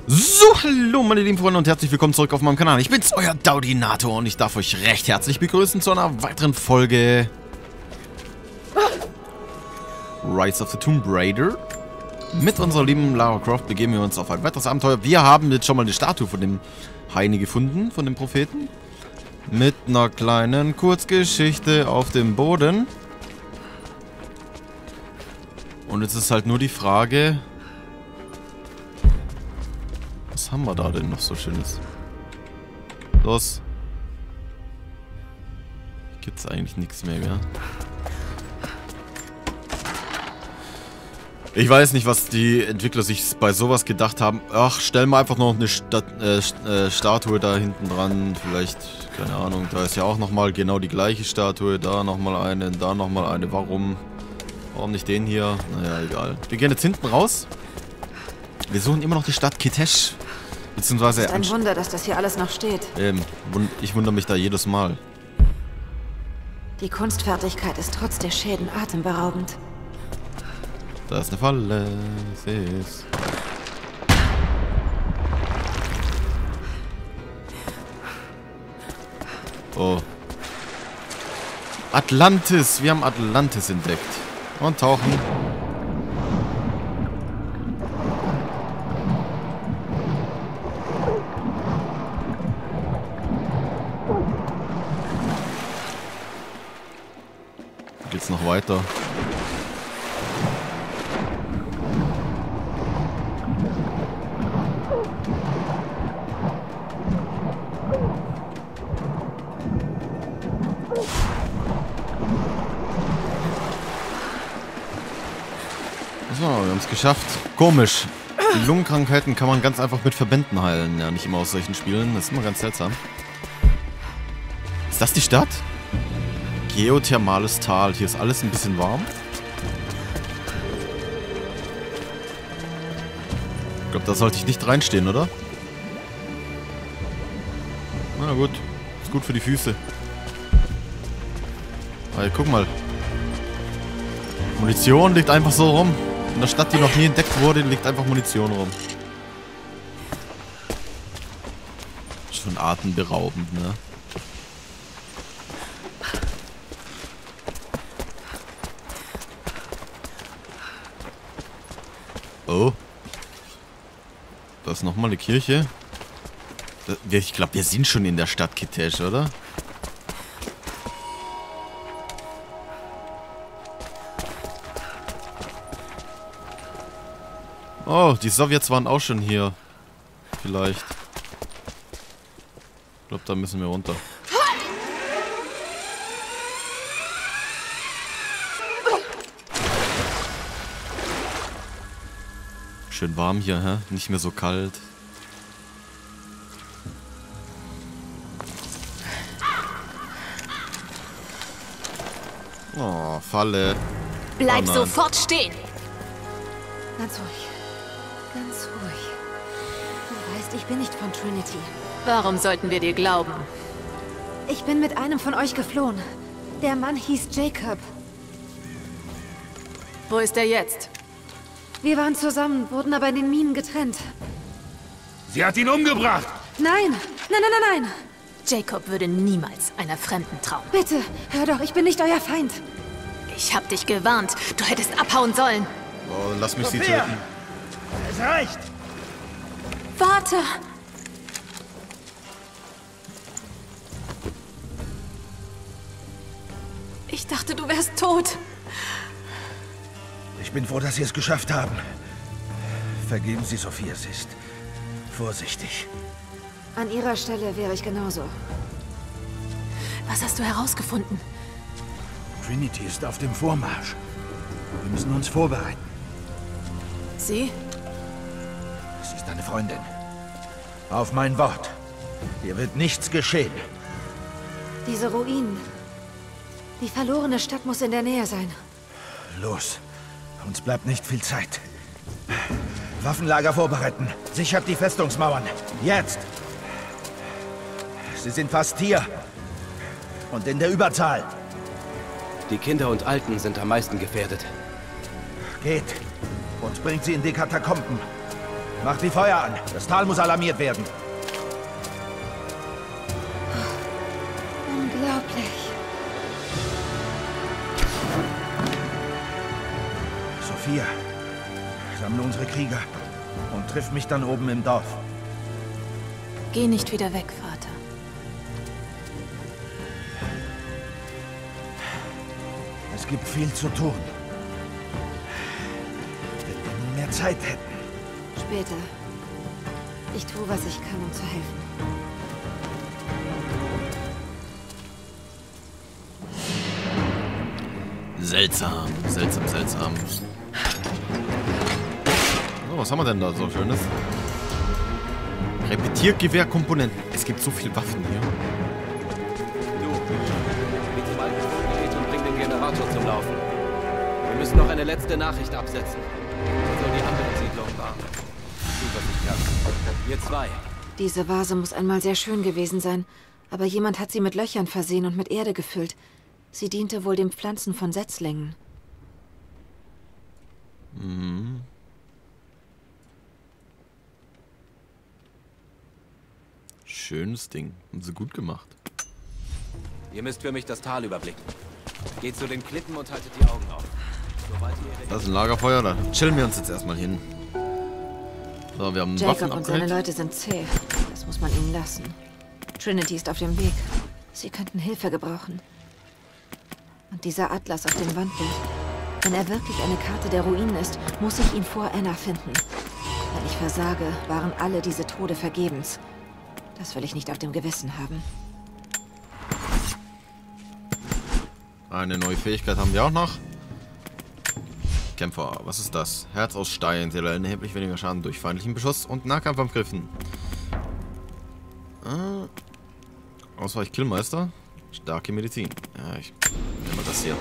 So, hallo meine lieben Freunde und herzlich willkommen zurück auf meinem Kanal. Ich bin's, euer Daudinator und ich darf euch recht herzlich begrüßen zu einer weiteren Folge Rise of the Tomb Raider. Mit unserer lieben Lara Croft begeben wir uns auf ein weiteres Abenteuer. Wir haben jetzt schon mal eine Statue von dem Heini gefunden, von dem Propheten. Mit einer kleinen Kurzgeschichte auf dem Boden. Und jetzt ist halt nur die Frage... Was haben wir da denn noch so Schönes? Los. Gibt's eigentlich nichts mehr, gell? Ich weiß nicht, was die Entwickler sich bei sowas gedacht haben. Ach, stell mal einfach noch eine Statue da hinten dran. Vielleicht, keine Ahnung, da ist ja auch nochmal genau die gleiche Statue. Da nochmal eine, da nochmal eine. Warum? Warum nicht den hier? Naja, egal. Wir gehen jetzt hinten raus. Wir suchen immer noch die Stadt Kitezh. Beziehungsweise... Es ist ein Wunder, dass das hier alles noch steht. Ich wundere mich da jedes Mal. Die Kunstfertigkeit ist trotz der Schäden atemberaubend. Da ist eine Falle. Ich sehe es. Oh. Atlantis. Wir haben Atlantis entdeckt. Und tauchen. Geht's noch weiter? So, wir haben es geschafft. Komisch. Die Lungenkrankheiten kann man ganz einfach mit Verbänden heilen. Ja, nicht immer aus solchen Spielen. Das ist immer ganz seltsam. Ist das die Stadt? Geothermales Tal. Hier ist alles ein bisschen warm. Ich glaube, da sollte ich nicht reinstehen, oder? Na gut. Ist gut für die Füße. Hey, guck mal. Munition liegt einfach so rum. In der Stadt, die noch nie entdeckt wurde, liegt einfach Munition rum. Schon atemberaubend, ne? Oh. Da ist nochmal eine Kirche. Ich glaube, wir sind schon in der Stadt Kitezh, oder? Oh, die Sowjets waren auch schon hier. Vielleicht. Ich glaube, da müssen wir runter. Schön warm hier, hä? Nicht mehr so kalt. Oh, Falle. Bleib sofort stehen! Ganz ruhig. Ganz ruhig. Du weißt, ich bin nicht von Trinity. Warum sollten wir dir glauben? Ich bin mit einem von euch geflohen. Der Mann hieß Jacob. Wo ist er jetzt? Wir waren zusammen, wurden aber in den Minen getrennt. Sie hat ihn umgebracht! Nein! Nein, nein, nein, nein! Jacob würde niemals einer Fremden trauen. Bitte, hör doch, ich bin nicht euer Feind. Ich hab dich gewarnt. Du hättest abhauen sollen. Oh, lass mich sie Sophia! töten. Es reicht! Warte! Ich dachte, du wärst tot. Ich bin froh, dass Sie es geschafft haben. Vergeben Sie Sophia, sie ist vorsichtig. An ihrer Stelle wäre ich genauso. Was hast du herausgefunden? Trinity ist auf dem Vormarsch. Wir müssen uns vorbereiten. Sie? Sie ist eine Freundin. Auf mein Wort. Hier wird nichts geschehen. Diese Ruinen. Die verlorene Stadt muss in der Nähe sein. Los. Uns bleibt nicht viel Zeit. Waffenlager vorbereiten. Sichert die Festungsmauern. Jetzt! Sie sind fast hier. Und in der Überzahl. Die Kinder und Alten sind am meisten gefährdet. Geht und bringt sie in die Katakomben. Macht die Feuer an. Das Tal muss alarmiert werden. Unglaublich. Sophia, sammle unsere Krieger und triff mich dann oben im Dorf. Geh nicht wieder weg, Vater. Es gibt viel zu tun. Wenn wir nur mehr Zeit hätten. Später. Ich tue, was ich kann, um zu helfen. Seltsam, seltsam, seltsam. So, was haben wir denn da so Schönes? Repetiergewehrkomponenten. Es gibt so viele Waffen hier. Du, geh zum alten Sprunggerät und bring den Generator zum Laufen. Wir müssen noch eine letzte Nachricht absetzen. Wir sollen die andere Siedlung warnen. Tu, was ich kann. Wir zwei. Diese Vase muss einmal sehr schön gewesen sein, aber jemand hat sie mit Löchern versehen und mit Erde gefüllt. Sie diente wohl dem Pflanzen von Setzlingen. Mhm. Schönes Ding. Haben sie gut gemacht. Ihr müsst für mich das Tal überblicken. Geht zu den Klippen und haltet die Augen auf. Sobald ihr Das ist ein Lagerfeuer, da chillen wir uns jetzt erstmal hin. So, wir haben ein Jacob und seine Waffenupgrade. Leute sind zäh. Das muss man ihnen lassen. Trinity ist auf dem Weg. Sie könnten Hilfe gebrauchen. Und dieser Atlas auf dem Wandbild. Wenn er wirklich eine Karte der Ruinen ist, muss ich ihn vor Anna finden. Wenn ich versage, waren alle diese Tode vergebens. Das will ich nicht auf dem Gewissen haben. Eine neue Fähigkeit haben wir auch noch. Kämpfer, was ist das? Herz aus Stein, sie erleiden erheblich weniger Schaden durch feindlichen Beschuss und Nahkampfangriffen. Ausweich Killmeister. Starke Medizin. Ja, ich nehme mal das hier.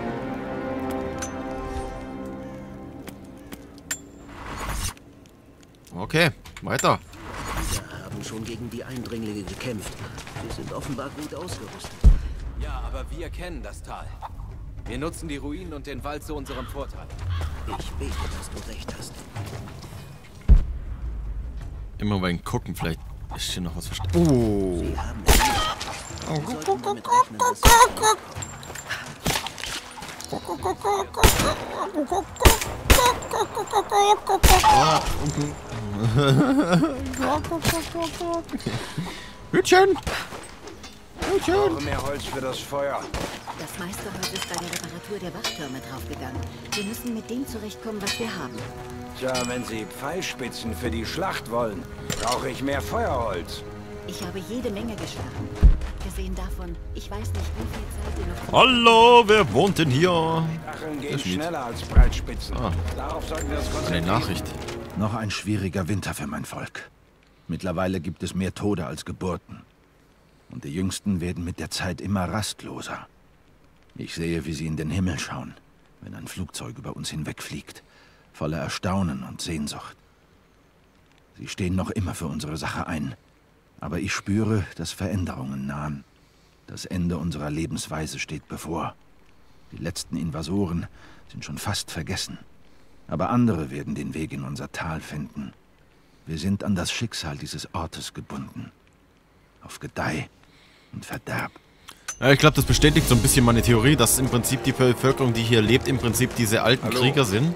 Okay, weiter. Wir haben schon gegen die Eindringlinge gekämpft. Sie sind offenbar gut ausgerüstet. Ja, aber wir kennen das Tal. Wir nutzen die Ruinen und den Wald zu unserem Vorteil. Ich bete, dass du recht hast. Immer beim Gucken, vielleicht ist hier noch was versteckt. Oh. Sie haben es. Wir sollten damit rechnen, dass sie... Hütchen! Ich brauche mehr Holz für das Feuer. Das meiste Holz ist bei der Reparatur der Wachtürme draufgegangen. Wir müssen mit dem zurechtkommen, was wir haben. Tja, wenn Sie Pfeilspitzen für die Schlacht wollen, brauche ich mehr Feuerholz. Ich habe jede Menge geschlagen. Gesehen davon, ich weiß nicht, wie viel Zeit ihr noch... Hallo, wer wohnt denn hier? Stacheln Der gehen Schmied. schneller als Breitspitzen. Ah. Darauf sollten wir uns Eine konzentrieren. Nachricht. Noch ein schwieriger Winter für mein Volk. Mittlerweile gibt es mehr Tode als Geburten. Und die Jüngsten werden mit der Zeit immer rastloser. Ich sehe, wie sie in den Himmel schauen, wenn ein Flugzeug über uns hinwegfliegt, voller Erstaunen und Sehnsucht. Sie stehen noch immer für unsere Sache ein. Aber ich spüre, dass Veränderungen nahen. Das Ende unserer Lebensweise steht bevor. Die letzten Invasoren sind schon fast vergessen. Aber andere werden den Weg in unser Tal finden. Wir sind an das Schicksal dieses Ortes gebunden. Auf Gedeih und Verderb. Ja, ich glaube, das bestätigt so ein bisschen meine Theorie, dass im Prinzip die Bevölkerung, die hier lebt, im Prinzip diese alten Krieger sind.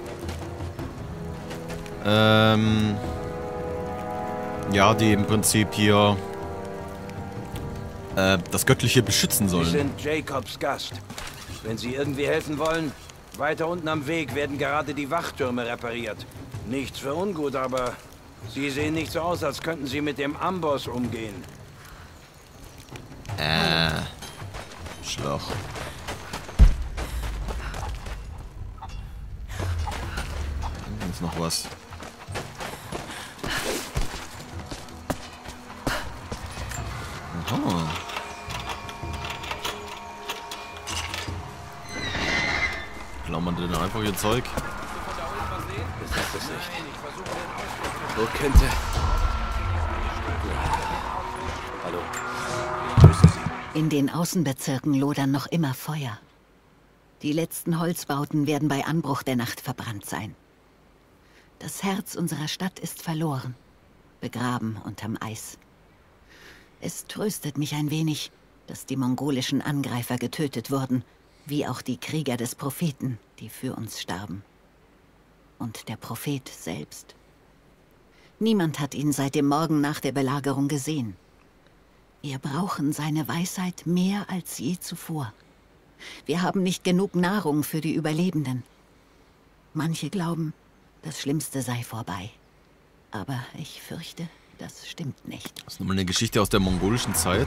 Ja, die im Prinzip hier das Göttliche beschützen Sie sollen. sind Jacobs Gast. Wenn Sie irgendwie helfen wollen, weiter unten am Weg werden gerade die Wachtürme repariert. Nichts für ungut, aber Sie sehen nicht so aus, als könnten Sie mit dem Amboss umgehen. Schloch. Da ist noch was. Aha. Klammern denn einfach ihr Zeug? Das ist es nicht. Wo könnte... Hallo. Grüße Sie. In den Außenbezirken lodern noch immer Feuer. Die letzten Holzbauten werden bei Anbruch der Nacht verbrannt sein. Das Herz unserer Stadt ist verloren, begraben unterm Eis. Es tröstet mich ein wenig, dass die mongolischen Angreifer getötet wurden, wie auch die Krieger des Propheten, die für uns starben. Und der Prophet selbst. Niemand hat ihn seit dem Morgen nach der Belagerung gesehen. Wir brauchen seine Weisheit mehr als je zuvor. Wir haben nicht genug Nahrung für die Überlebenden. Manche glauben, das Schlimmste sei vorbei. Aber ich fürchte, das stimmt nicht. Das ist nochmal eine Geschichte aus der mongolischen Zeit.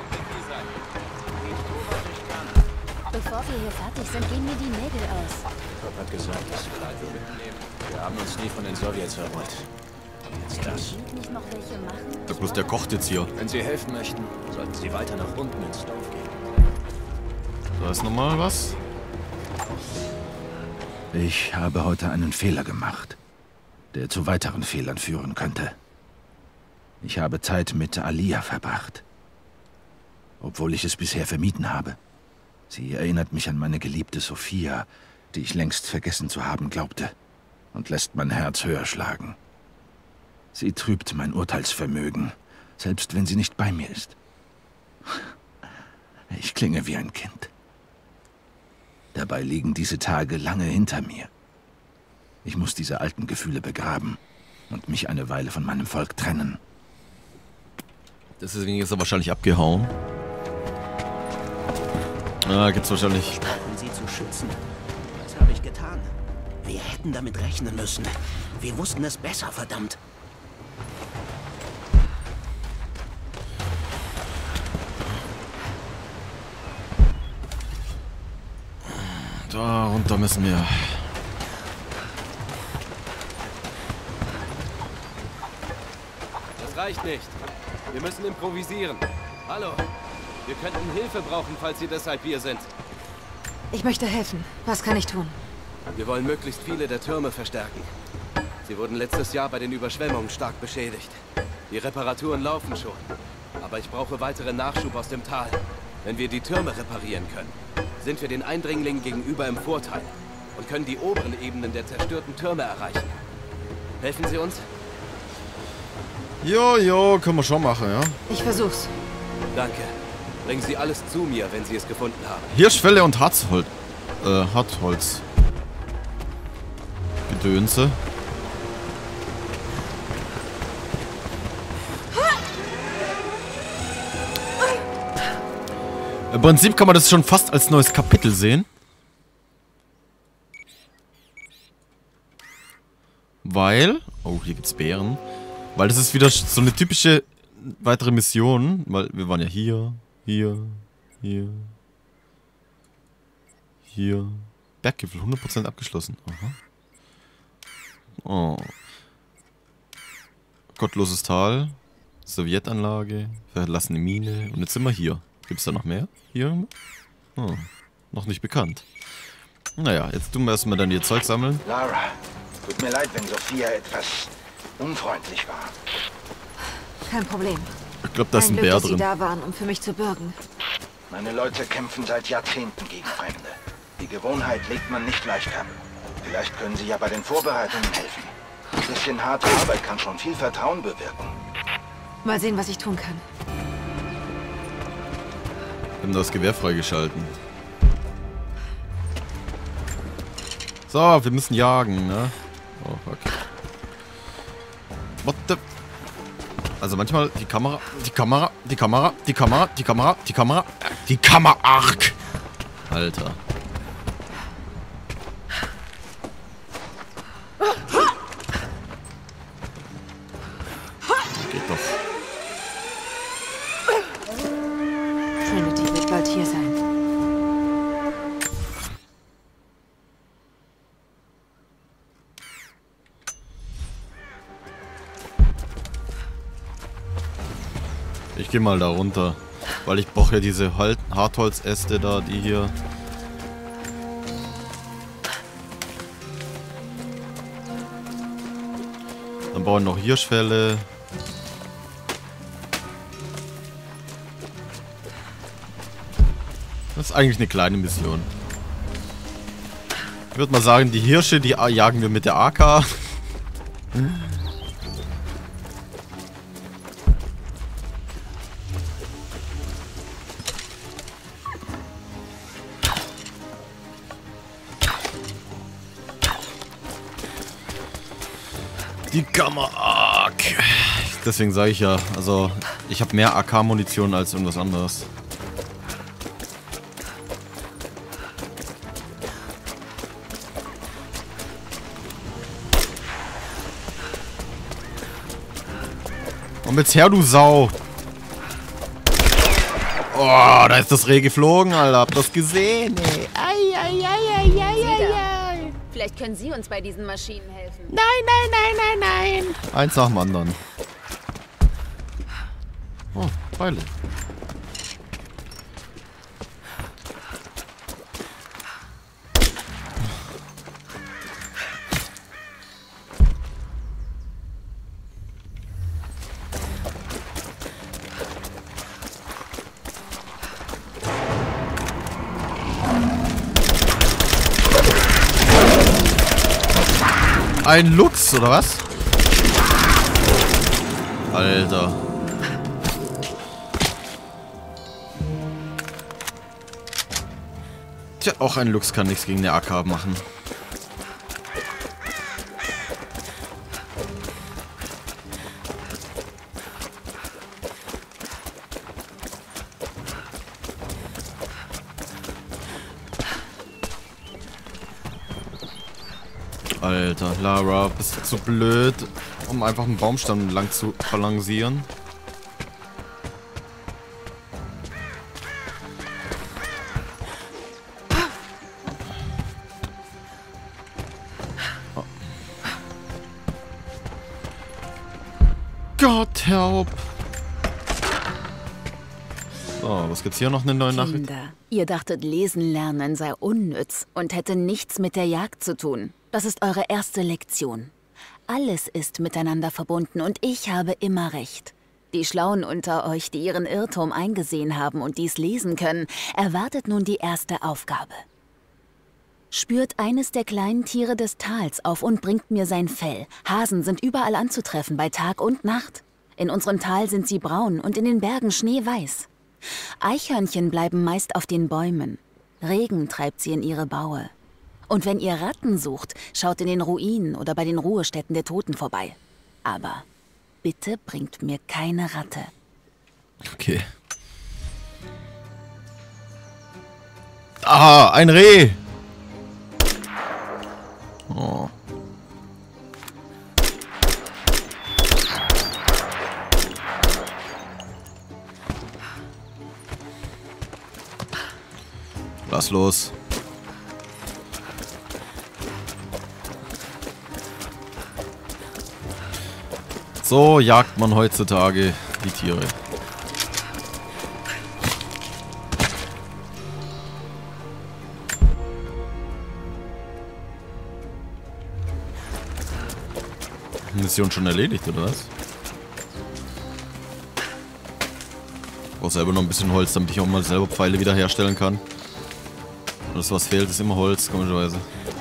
Bevor wir hier fertig sind, gehen mir die Nägel aus. Pop hat gesagt, wir haben uns nie von den Sowjets erholt. Jetzt das. Nicht noch welche machen? Da bloß der kocht jetzt hier. Wenn Sie helfen möchten, sollten Sie weiter nach unten ins Dorf gehen. Da ist nochmal was. Ich habe heute einen Fehler gemacht, der zu weiteren Fehlern führen könnte. Ich habe Zeit mit Alia verbracht, obwohl ich es bisher vermieden habe. Sie erinnert mich an meine geliebte Sophia, die ich längst vergessen zu haben glaubte, und lässt mein Herz höher schlagen. Sie trübt mein Urteilsvermögen, selbst wenn sie nicht bei mir ist. Ich klinge wie ein Kind. Dabei liegen diese Tage lange hinter mir. Ich muss diese alten Gefühle begraben und mich eine Weile von meinem Volk trennen. Deswegen ist er wahrscheinlich abgehauen. Ah, gibt's wahrscheinlich. Um sie zu schützen. Was habe ich getan? Wir hätten damit rechnen müssen. Wir wussten es besser, verdammt. Da runter müssen wir. Das reicht nicht. Wir müssen improvisieren. Hallo. Wir könnten Hilfe brauchen, falls Sie deshalb hier sind. Ich möchte helfen. Was kann ich tun? Wir wollen möglichst viele der Türme verstärken. Sie wurden letztes Jahr bei den Überschwemmungen stark beschädigt. Die Reparaturen laufen schon. Aber ich brauche weiteren Nachschub aus dem Tal. Wenn wir die Türme reparieren können, sind wir den Eindringlingen gegenüber im Vorteil und können die oberen Ebenen der zerstörten Türme erreichen. Helfen Sie uns? Jo, können wir schon machen, ja. Ich versuch's. Danke. Bringen Sie alles zu mir, wenn Sie es gefunden haben. Hirschfälle und Hartholz. Gedönse. Im Prinzip kann man das schon fast als neues Kapitel sehen. Weil... Oh, hier gibt's Bären. Weil das ist wieder so eine typische weitere Mission. Weil wir waren ja hier. Berggipfel, 100% abgeschlossen. Aha. Oh. Gottloses Tal. Sowjetanlage. Verlassene Mine. Und jetzt sind wir hier. Gibt's da noch mehr? Hier? Oh. Noch nicht bekannt. Naja, jetzt tun wir erstmal dann ihr Zeug sammeln. Lara, tut mir leid, wenn Sophia etwas unfreundlich war. Kein Problem. Ich glaube, da ist ein Glück, Bär dass Sie drin. da waren, um für mich zu bürgen. Meine Leute kämpfen seit Jahrzehnten gegen Fremde. Die Gewohnheit legt man nicht leicht ab. Vielleicht können Sie ja bei den Vorbereitungen helfen. Ein bisschen harte Arbeit kann schon viel Vertrauen bewirken. Mal sehen, was ich tun kann. Wir haben das Gewehr freigeschalten. So, wir müssen jagen, ne? Oh, fuck. What the... Also manchmal die Kamera... Arg! Alter. Geht doch. Trinity wird bald hier sein. Ich gehe mal da runter, weil ich brauche ja diese Hartholzäste da, die hier... Dann bauen noch Hirschfälle. Das ist eigentlich eine kleine Mission. Ich würde mal sagen, die Hirsche, die jagen wir mit der AK. Die Gamma Arc. Deswegen sage ich ja, also ich habe mehr AK-Munition als irgendwas anderes. Komm jetzt her, du Sau! Oh, da ist das Reh geflogen, Alter. Habt das gesehen, ey? Ei, ei, ei, ei, ei, ei. Vielleicht können Sie uns bei diesen Maschinen helfen. Nein, nein, nein, nein, nein. Eins nach dem anderen. Oh, Pfeile. Ein Luchs, oder was? Alter. Tja, auch ein Luchs kann nichts gegen eine AK machen. Alter, Lara, bist du zu blöd, um einfach einen Baumstamm lang zu balancieren? Oh. Gott, help! So, was gibt's hier noch eine neue Nachricht? Kinder, ihr dachtet, Lesen lernen sei unnütz und hätte nichts mit der Jagd zu tun. Das ist eure erste Lektion. Alles ist miteinander verbunden und ich habe immer recht. Die Schlauen unter euch, die ihren Irrtum eingesehen haben und dies lesen können, erwartet nun die erste Aufgabe. Spürt eines der kleinen Tiere des Tals auf und bringt mir sein Fell. Hasen sind überall anzutreffen, bei Tag und Nacht. In unserem Tal sind sie braun und in den Bergen schneeweiß. Eichhörnchen bleiben meist auf den Bäumen. Regen treibt sie in ihre Baue. Und wenn ihr Ratten sucht, schaut in den Ruinen oder bei den Ruhestätten der Toten vorbei. Aber bitte bringt mir keine Ratte. Okay. Ah, ein Reh! Oh. Lass los. So jagt man heutzutage die Tiere. Mission schon erledigt, oder was? Ich brauche selber noch ein bisschen Holz, damit ich auch mal selber Pfeile wieder herstellen kann. Und das, was fehlt, ist immer Holz, komischerweise.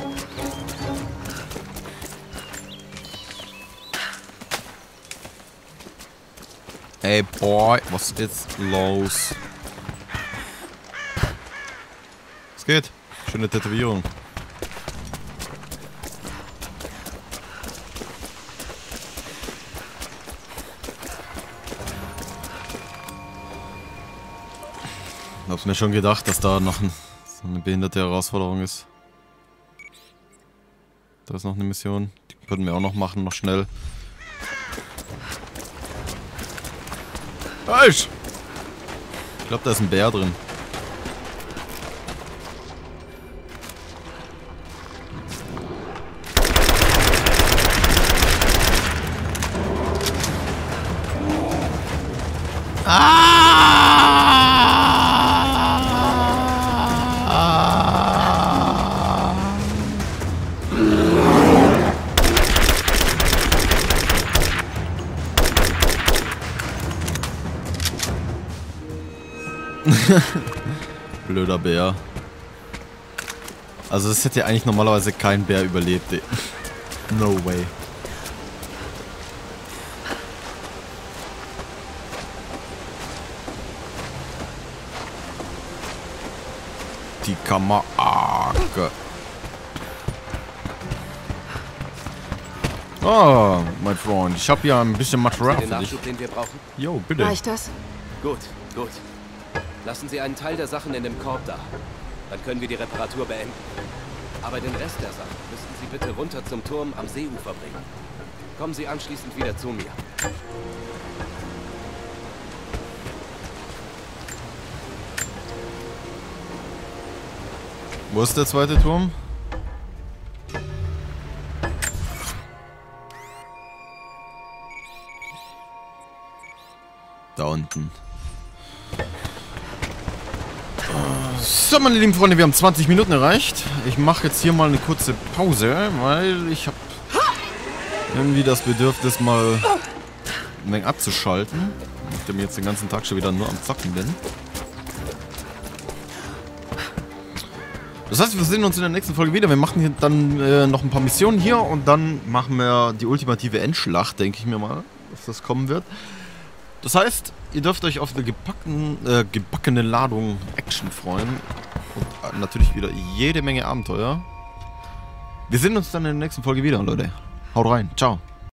Hey Boy, was ist los? Was geht? Schöne Tätowierung. Ich hab's mir schon gedacht, dass da noch so eine behinderte Herausforderung ist. Da ist noch eine Mission. Die könnten wir auch noch machen, noch schnell. Falsch! Ich glaube, da ist ein Bär drin. Blöder Bär. Also das hätte ja eigentlich normalerweise kein Bär überlebt. No way. die Kammerake. Oh, mein Freund, ich habe ja ein bisschen Material Den für dich. Nachschub, den wir brauchen? Jo, bitte. Reicht das? Gut, gut. Lassen Sie einen Teil der Sachen in dem Korb da. Dann können wir die Reparatur beenden. Aber den Rest der Sachen müssten Sie bitte runter zum Turm am Seeufer bringen. Kommen Sie anschließend wieder zu mir. Wo ist der zweite Turm? Da unten. So, meine lieben Freunde, wir haben 20 Minuten erreicht. Ich mache jetzt hier mal eine kurze Pause, weil ich habe irgendwie das Bedürfnis, mal ein wenig abzuschalten. Nachdem ich jetzt den ganzen Tag schon wieder nur am Zocken bin. Das heißt, wir sehen uns in der nächsten Folge wieder. Wir machen hier dann noch ein paar Missionen hier und dann machen wir die ultimative Endschlacht, denke ich mir mal, dass das kommen wird. Das heißt, ihr dürft euch auf eine gebackene Ladung Action freuen und natürlich wieder jede Menge Abenteuer. Wir sehen uns dann in der nächsten Folge wieder, Leute. Haut rein. Ciao.